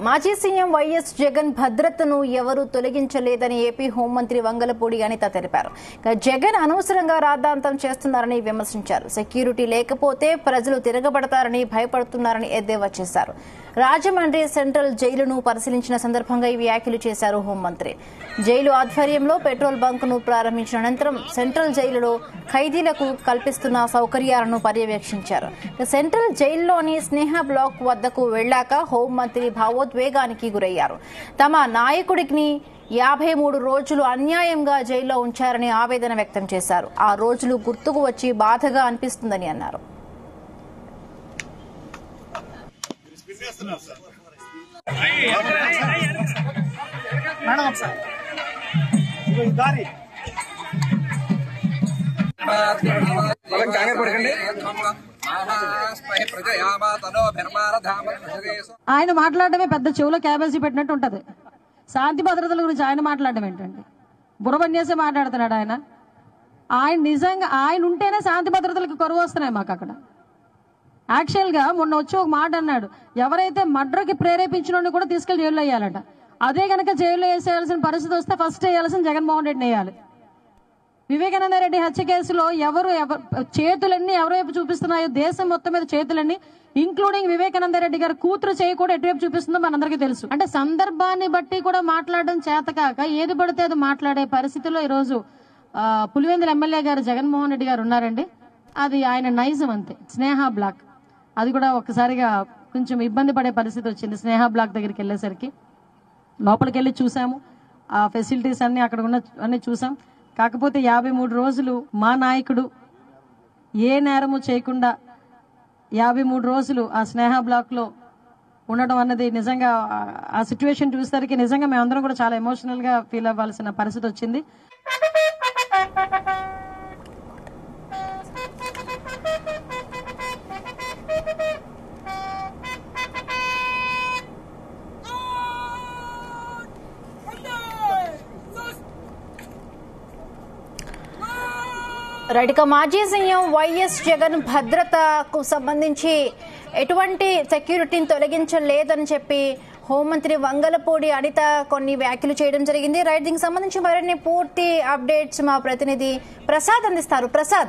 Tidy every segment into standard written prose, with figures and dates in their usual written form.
మాజీ CM YS Jagan భద్రతను ఎవరూ తొలగించలేదని ఏపీ హోంమంత్రి వంగలపూడి అనిత తెలిపారు. జగన్ అనవసరంగా రాద్ధాంతం చేస్తున్నారని విమర్శించారు. సెక్యూరిటీ లేకపోతే ప్రజలు తిరగబడతారని భయపడుతున్నారని ఎద్దేవా చేశారు. రాజమండ్రి సెంట్రల్ జైలును పరిశీలించిన సందర్భంగా ఈ వ్యాఖ్యలు చేశారు హోంమంత్రి. జైలు ఆధ్వర్యంలో పెట్రోల్ బంక్ ను ప్రారంభించిన అనంతరం సెంట్రల్ జైలులో ఖైదీలకు కల్పిస్తున్న సౌకర్యాలను పర్యవేక్షించారు. సెంట్రల్ జైల్లోని స్నేహ బ్లాక్ వద్దకు వెళ్లాక హోంమంత్రి భావోద్వేగానికి గురయ్యారు. తమ నాయకుడిని 53 రోజులు అన్యాయంగా జైల్లో ఉంచారని ఆవేదన వ్యక్తం చేశారు. ఆ రోజులు గుర్తుకు వచ్చి బాధగా అనిపిస్తుందని అన్నారు. ఆయన మాట్లాడటమే పెద్ద చెవులో క్యాబేజీ పెట్టినట్టు ఉంటది. శాంతి భద్రతల గురించి ఆయన మాట్లాడడం ఏంటండి? బుర్రబన్యేసే మాట్లాడుతున్నాడు ఆయన. ఆయన నిజంగా ఆయన ఉంటేనే శాంతి భద్రతలకు కరువు వస్తున్నాయి మాకు అక్కడ. యాక్చువల్ గా మొన్న వచ్చి ఒక మాట అన్నాడు, ఎవరైతే మర్డర్కి ప్రేరేపించిన కూడా తీసుకెళ్లి జైల్లో వేయాలట. అదే కనుక జైల్లో వేసేయాల్సిన పరిస్థితి వస్తే ఫస్ట్ వేయాల్సిన జగన్మోహన్ రెడ్డిని వేయాలి. వివేకానంద రెడ్డి హత్య కేసులో చేతులన్నీ ఎవరివైపు చూపిస్తున్నాయో, దేశం మొత్తం మీద చేతులన్నీ, ఇంక్లూడింగ్ వివేకానంద రెడ్డి గారి కూతురు చేయి కూడా ఎటువైపు చూపిస్తుందో మనందరికీ తెలుసు. అంటే సందర్భాన్ని బట్టి కూడా మాట్లాడడం చేతకాక ఏది పడితే అది మాట్లాడే పరిస్థితిలో ఈరోజు పులివెందుల ఎమ్మెల్యే గారు జగన్మోహన్ రెడ్డి గారు ఉన్నారండి. అది ఆయన నైజం అంతే. స్నేహ బ్లాక్ అది కూడా ఒక్కసారిగా కొంచెం ఇబ్బంది పడే పరిస్థితి వచ్చింది. స్నేహ బ్లాక్ దగ్గరికి వెళ్ళేసరికి లోపలికి వెళ్ళి చూసాము, ఆ ఫెసిలిటీస్ అన్ని అక్కడ ఉన్న అన్ని చూసాం. కాకపోతే 53 రోజులు మా నాయకుడు ఏ నేరము చేయకుండా 53 రోజులు ఆ స్నేహ బ్లాక్ లో ఉండడం అన్నది నిజంగా ఆ సిచ్యువేషన్ చూసేసరికి నిజంగా మేమందరం కూడా చాలా ఎమోషనల్ గా ఫీల్ అవ్వాల్సిన పరిస్థితి వచ్చింది. రైట్, మాజీ సీఎం వైఎస్ జగన్ భద్రతకు సంబంధించి ఎటువంటి సెక్యూరిటీని తొలగించలేదని చెప్పి హోంమంత్రి వంగలపూడి అనిత కొన్ని వ్యాఖ్యలు చేయడం జరిగింది. రైట్, దీనికి సంబంధించి మరిన్ని పూర్తి అప్డేట్స్ మా ప్రతినిధి ప్రసాద్ అందిస్తారు. ప్రసాద్.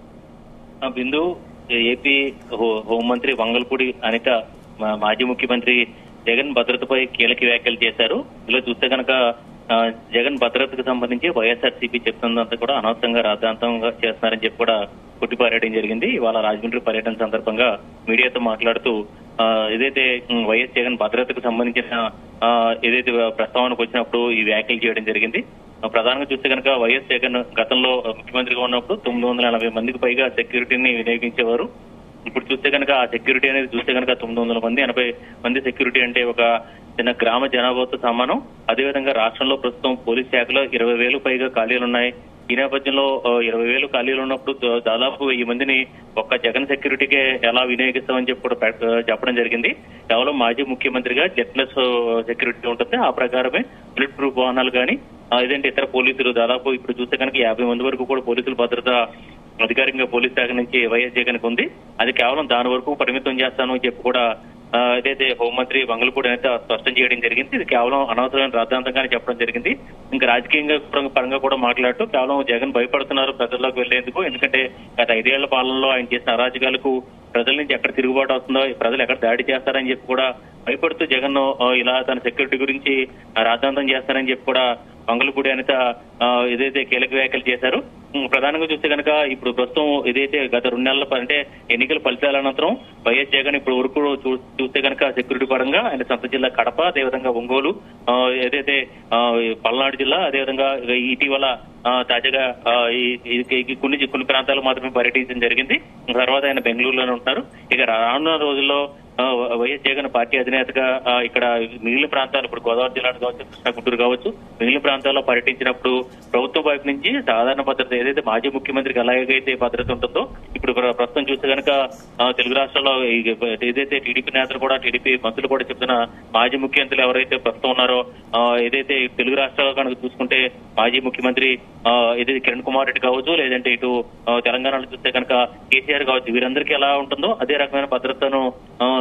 బిందు, ఏపీ హోంమంత్రి వంగలపూడి అనిత మాజీ ముఖ్యమంత్రి జగన్ భద్రతపై కీలక వ్యాఖ్యలు చేశారు. ఇందులో చూస్తే కనుక జగన్ భద్రతకు సంబంధించి వైఎస్ఆర్సీపీ చెప్తున్నంత కూడా అనవసరంగా రాద్ధాంతంగా చేస్తున్నారని చెప్పి కూడా కొట్టిపారేయడం జరిగింది. ఇవాళ రాజమండ్రి పర్యటన సందర్భంగా మీడియాతో మాట్లాడుతూ ఏదైతే వైఎస్ జగన్ భద్రతకు సంబంధించిన ఏదైతే ప్రస్తావనకు వచ్చినప్పుడు ఈ వ్యాఖ్యలు చేయడం జరిగింది. ప్రధానంగా చూస్తే కనుక వైఎస్ జగన్ గతంలో ముఖ్యమంత్రిగా ఉన్నప్పుడు 980 మందికి పైగా సెక్యూరిటీని వినియోగించేవారు. ఇప్పుడు చూస్తే కనుక ఆ సెక్యూరిటీ అనేది చూస్తే కనుక 900 మంది 80 మంది సెక్యూరిటీ అంటే ఒక చిన్న గ్రామ జనాభాతో సమానం. అదేవిధంగా రాష్ట్రంలో ప్రస్తుతం పోలీస్ శాఖలో 20,000 పైగా ఖాళీలు ఉన్నాయి. ఈ నేపథ్యంలో 20,000 ఖాళీలు ఉన్నప్పుడు దాదాపు 1000 మందిని ఒక్క జగన్ సెక్యూరిటీకే ఎలా వినియోగిస్తామని చెప్పి కూడా చెప్పడం జరిగింది. కేవలం మాజీ ముఖ్యమంత్రిగా జెడ్లెస్ సెక్యూరిటీ ఉంటుంది. ఆ ప్రకారమే బుల్లెట్ ప్రూఫ్ వాహనాలు కానీ ఏదంటే ఇతర పోలీసులు దాదాపు ఇప్పుడు చూస్తే కనుక 50 మంది వరకు కూడా పోలీసుల భద్రత అధికారికంగా పోలీస్ శాఖ నుంచి వైఎస్ జగన్ ఉంది. అది కేవలం దాని వరకు పరిమితం చేస్తాను అని చెప్పి కూడా ఏదైతే హోంమంత్రి వంగలపూడి అయితే స్పష్టం చేయడం జరిగింది. ఇది కేవలం అనవసరమైన రాద్ధాంతంగానే చెప్పడం జరిగింది. ఇంకా రాజకీయంగా పరంగా కూడా మాట్లాడుతూ కేవలం జగన్ భయపడుతున్నారు ప్రజల్లోకి వెళ్లేందుకు. ఎందుకంటే గత 5 ఏళ్ల పాలనలో ఆయన చేసిన అరాజకాలకు ప్రజల నుంచి ఎక్కడ తిరుగుబాటు అవుతుందో, ప్రజలు ఎక్కడ దాడి చేస్తారని చెప్పి కూడా భయపడుతూ జగన్ ఇలా తన సెక్యూరిటీ గురించి రాద్ధాంతం చేస్తారని చెప్పి కూడా వంగలపూడి అనిత ఏదైతే కీలక వ్యాఖ్యలు చేశారు. ప్రధానంగా చూస్తే కనుక ఇప్పుడు ప్రస్తుతం ఏదైతే గత 2 నెలల అంటే ఎన్నికల ఫలితాల అనంతరం వైఎస్ జగన్ ఇప్పుడు వరకు చూస్తే కనుక సెక్యూరిటీ పరంగా ఆయన సొంత జిల్లా కడప, అదేవిధంగా ఒంగోలు, ఏదైతే పల్నాడు జిల్లా, అదేవిధంగా ఇటీవల తాజాగా కొన్ని ప్రాంతాలు మాత్రమే పర్యటించడం జరిగింది. తర్వాత ఆయన బెంగళూరులోనే ఉంటారు. ఇక రానున్న రోజుల్లో వైఎస్ జగన్ పార్టీ అధినేతగా ఇక్కడ మిగిలిన ప్రాంతాలు ఇప్పుడు గోదావరి జిల్లా కావచ్చు, కృష్ణా, గుంటూరు కావచ్చు, మిగిలిన ప్రాంతాల్లో పర్యటించినప్పుడు ప్రభుత్వం వైపు నుంచి సాధారణ భద్రత ఏదైతే మాజీ ముఖ్యమంత్రికి ఎలాగైతే భద్రత ఉంటుందో ఇప్పుడు ప్రస్తుతం చూస్తే కనుక తెలుగు రాష్ట్రాల్లో ఏదైతే టీడీపీ నేతలు కూడా టీడీపీ మంత్రులు కూడా చెప్తున్న మాజీ ముఖ్యమంత్రులు ఎవరైతే ప్రస్తుతం ఉన్నారో ఏదైతే తెలుగు రాష్ట్రాల్లో కనుక చూసుకుంటే మాజీ ముఖ్యమంత్రి ఏదైతే కిరణ్ కుమార్ రెడ్డి కావచ్చు, లేదంటే ఇటు తెలంగాణలో చూస్తే కనుక కేసీఆర్ కావచ్చు, వీరందరికీ ఎలా ఉంటుందో అదే రకమైన భద్రతను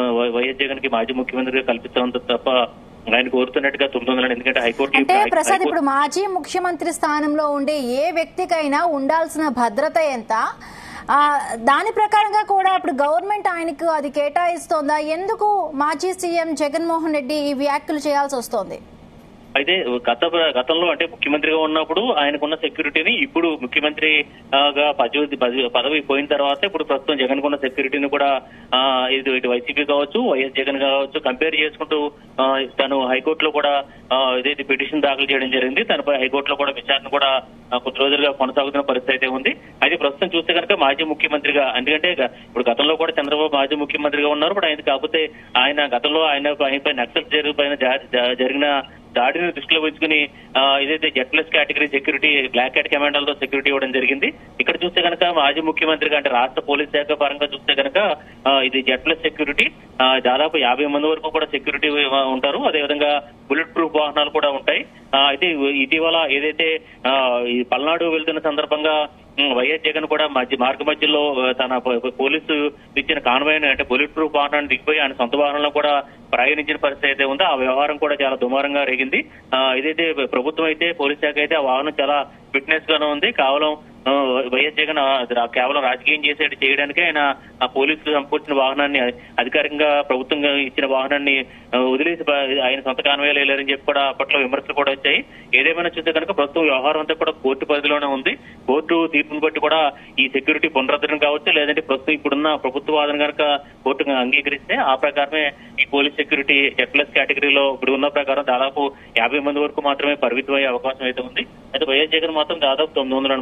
వైఎస్ జగన్ కి మాజీ ముఖ్యమంత్రిగా కల్పిస్తామంత తప్ప ఆయన కోరుతున్నట్టుగా 900, ఎందుకంటే హైకోర్టు అంటే ప్రసాద్ ఇప్పుడు మాజీ ముఖ్యమంత్రి స్థానంలో ఉండే ఏ వ్యక్తికైనా ఉండాల్సిన భద్రత ఎంత, దాని ప్రకారంగా కూడా ఇప్పుడు గవర్నమెంట్ ఆయనకు అది కేటాయిస్తోందా? ఎందుకు మాజీ సీఎం జగన్మోహన్ రెడ్డి ఈ వ్యాఖ్యలు చేయాల్సి వస్తోంది? అయితే గతంలో అంటే ముఖ్యమంత్రిగా ఉన్నప్పుడు ఆయనకున్న సెక్యూరిటీని ఇప్పుడు ముఖ్యమంత్రిగా పదవి పోయిన తర్వాత ఇప్పుడు ప్రస్తుతం జగన్ కున్న సెక్యూరిటీని కూడా ఇటు వైసీపీ కావచ్చు, వైఎస్ జగన్ కావచ్చు కంపేర్ చేసుకుంటూ తను హైకోర్టులో కూడా ఏదైతే పిటిషన్ దాఖలు చేయడం జరిగింది. తనపై హైకోర్టులో కూడా విచారణ కూడా కొద్ది రోజులుగా కొనసాగుతున్న పరిస్థితి అయితే ఉంది. అయితే ప్రస్తుతం చూస్తే కనుక మాజీ ముఖ్యమంత్రిగా, ఎందుకంటే ఇప్పుడు గతంలో కూడా చంద్రబాబు మాజీ ముఖ్యమంత్రిగా ఉన్నారు. ఇప్పుడు ఆయన కాకపోతే ఆయన గతంలో ఆయనపై నక్సల్ పైన జరిగిన దాడిని దృష్టిలో ఉంచుకుని ఏదైతే Z+ category security, black cat కమాండోలతో సెక్యూరిటీ ఇవ్వడం జరిగింది. ఇక్కడ చూస్తే కనుక మాజీ ముఖ్యమంత్రిగా అంటే రాష్ట్ర పోలీస్ శాఖ పరంగా చూస్తే కనుక ఇది Z+ సెక్యూరిటీ, దాదాపు 50 మంది వరకు కూడా సెక్యూరిటీ ఉంటారు. అదేవిధంగా బుల్లెట్ ప్రూఫ్ వాహనాలు కూడా ఉంటాయి. అయితే ఇటీవల ఏదైతే ఈ పల్నాడు వెళ్తున్న సందర్భంగా వైఎస్ జగన్ కూడా మార్గ మధ్యలో తన పోలీసు ఇచ్చిన కాన్వాయ్ అంటే బుల్లెట్ ప్రూఫ్ వాహనాన్ని దిగిపోయి ఆయన సొంత వాహనంలో కూడా ప్రయాణించిన పరిస్థితి అయితే ఉందో ఆ వ్యవహారం కూడా చాలా దుమారంగా రేగింది. ఏదైతే ప్రభుత్వం అయితే పోలీస్ శాఖ అయితే ఆ వాహనం చాలా ఫిట్నెస్ గానే ఉంది. కేవలం వైఎస్ జగన్ కేవలం రాజకీయం చేయడానికే ఆయన ఆ పోలీసులు సమకూర్చిన వాహనాన్ని, అధికారికంగా ప్రభుత్వంగా ఇచ్చిన వాహనాన్ని వదిలేసి ఆయన సొంత కాన్వాయ్లు వెళ్ళారని చెప్పి కూడా అప్పట్లో విమర్శలు కూడా వచ్చాయి. ఏదేమైనా చూస్తే కనుక ప్రస్తుతం వ్యవహారం అంతా కూడా కోర్టు పరిధిలోనే ఉంది. కోర్టు తీర్పును బట్టి కూడా ఈ సెక్యూరిటీ పునరుద్ధరణ కావచ్చు, లేదంటే ప్రస్తుతం ఇప్పుడున్న ప్రభుత్వ వాదన కనుక కోర్టు అంగీకరిస్తే ఆ ప్రకారమే ఈ పోలీస్ సెక్యూరిటీ Z+ కేటగిరీలో ఇప్పుడు ఉన్న ప్రకారం దాదాపు 50 మంది వరకు మాత్రమే పరిమితం అయ్యే అవకాశం అయితే ఉంది. అయితే వైఎస్ జగన్ మాత్రం దాదాపు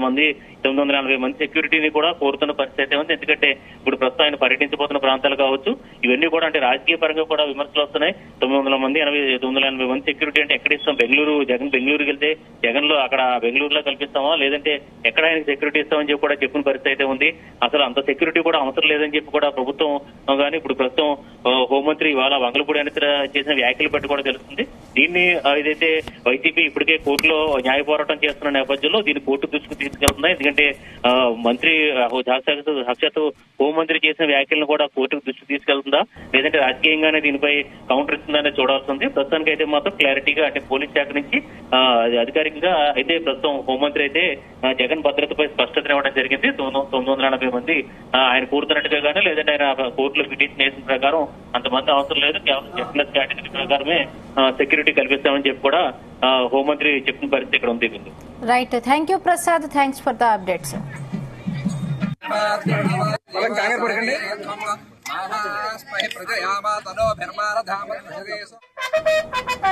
940 మంది సెక్యూరిటీని కూడా కోరుతున్న పరిస్థితి ఉంది. ఎందుకంటే ఇప్పుడు ప్రస్తుతం ఆయన పర్యటించబోతున్న ప్రాంతాలు కావచ్చు, ఇవన్నీ కూడా అంటే రాజకీయ పరంగా కూడా విమర్శలు వస్తున్నాయి. 980 మంది సెక్యూరిటీ అంటే ఎక్కడ ఇస్తాం? జగన్ బెంగళూరుకి వెళ్తే జగన్ లో అక్కడ బెంగళూరులో కల్పిస్తామా, లేదంటే ఎక్కడ ఆయనకి సెక్యూరిటీ ఇస్తామని చెప్పి కూడా చెప్పిన పరిస్థితి అయితే ఉంది. అసలు అంత సెక్యూరిటీ కూడా అవసరం లేదని చెప్పి కూడా ప్రభుత్వం కానీ ఇప్పుడు ప్రస్తుతం హోంమంత్రి ఇవాళ వంగలపూడి అనిత చేసిన వ్యాఖ్యలు బట్టి కూడా తెలుస్తుంది. దీన్ని ఏదైతే వైసీపీ ఇప్పటికే కోర్టులో న్యాయ పోరాటం చేస్తున్న నేపథ్యంలో దీన్ని కోర్టు దృష్టికి తీసుకెళ్తుంది. ఎందుకంటే మంత్రి సాక్షాత్తు హోంమంత్రి చేసిన వ్యాఖ్యలను కూడా కోర్టుకు దృష్టికి తీసుకెళ్తుందా, లేదంటే రాజకీయంగానే దీనిపై కౌంటర్ ఇస్తుందనే చూడాల్సి ఉంది. ప్రస్తుతానికి అయితే మాత్రం క్లారిటీగా అంటే పోలీస్ శాఖ నుంచి అధికారికంగా అయితే ప్రస్తుతం హోంమంత్రి అయితే జగన్ భద్రతపై స్పష్టత ఇవ్వడం జరిగింది. 980 మంది ఆయన కోరుతున్నట్టుగా కానీ, లేదంటే ఆయన కోర్టులో పిటిషన్ వేసిన ప్రకారం అంతమంది అవసరం లేదు, కేవలం Z+ కేటగిరీ ప్రకారమే సెక్యూరిటీ కల్పిస్తామని చెప్పి కూడా హోంమంత్రి చెప్పిన పరిస్థితి ఇక్కడ ఉంది. Right, thank you Prasad, thanks for the updates. ప్రజయామా తనో